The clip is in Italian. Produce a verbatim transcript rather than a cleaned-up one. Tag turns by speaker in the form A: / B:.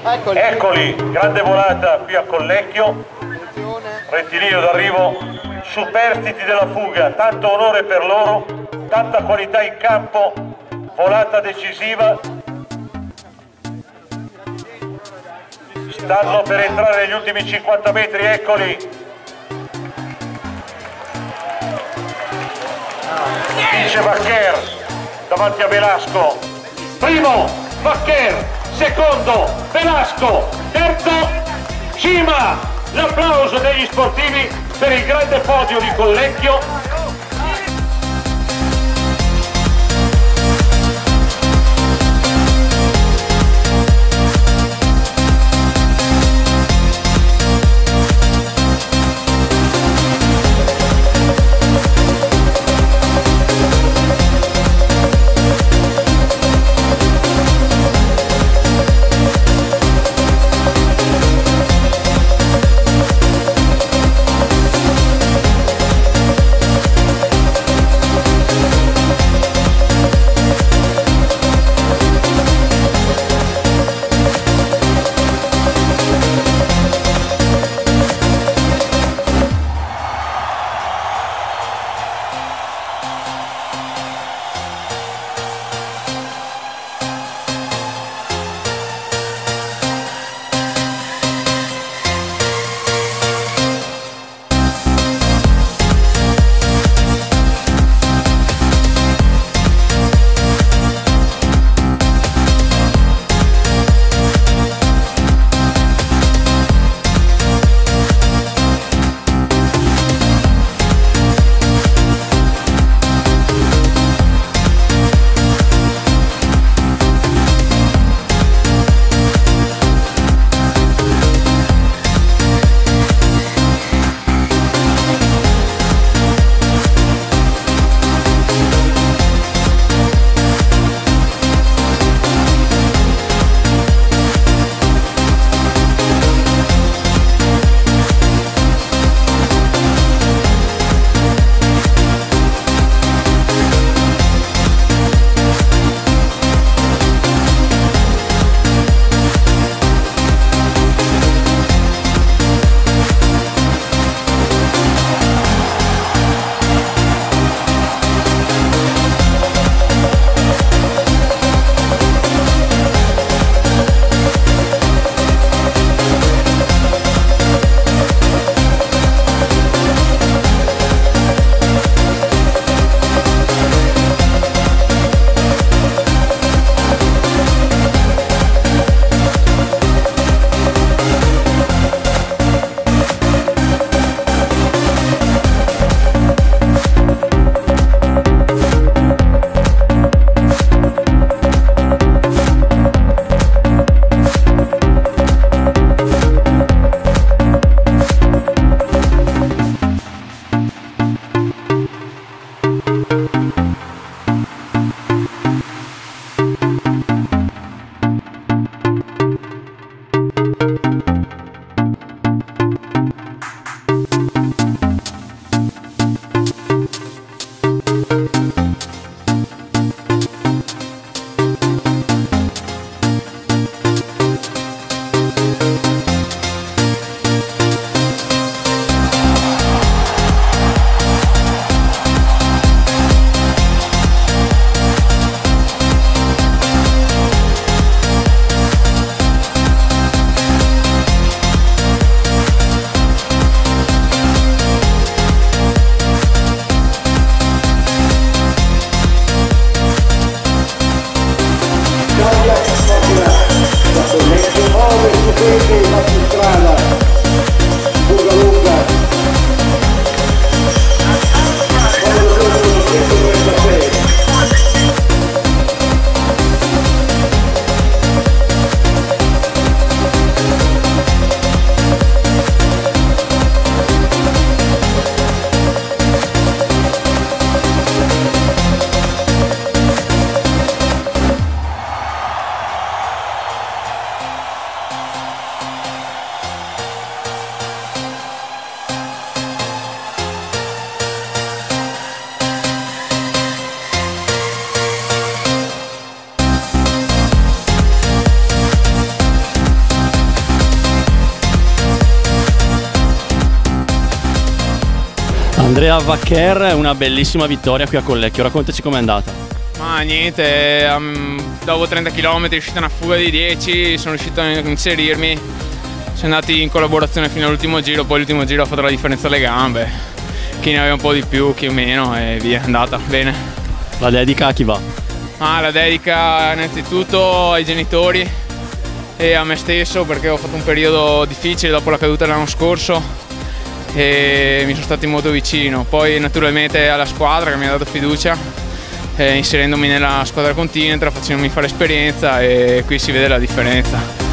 A: Eccoli.
B: Eccoli, grande volata qui a Collecchio, rettilineo d'arrivo, superstiti della fuga, tanto onore per loro, tanta qualità in campo, volata decisiva. Stanno per entrare negli ultimi cinquanta metri, eccoli. Vince Vaccher davanti a Velasco. Primo Vaccher, secondo Velasco, terzo Cima. L'applauso degli sportivi per il grande podio di Collecchio.
A: Andrea, Vaccher, una bellissima vittoria qui a Collecchio, raccontaci com'è andata.
C: Ma niente, um, dopo trenta chilometri è uscita una fuga di dieci, sono riuscito a inserirmi, siamo andati in collaborazione fino all'ultimo giro, poi l'ultimo giro ha fatto la differenza alle gambe, chi ne aveva un po' di più, chi meno e via, è andata bene.
A: La dedica a chi va?
C: Ah, la dedica innanzitutto ai genitori e a me stesso, perché ho fatto un periodo difficile dopo la caduta dell'anno scorso e mi sono stati molto vicino. Poi naturalmente alla squadra che mi ha dato fiducia, eh, inserendomi nella squadra continental, facendomi fare esperienza, e qui si vede la differenza.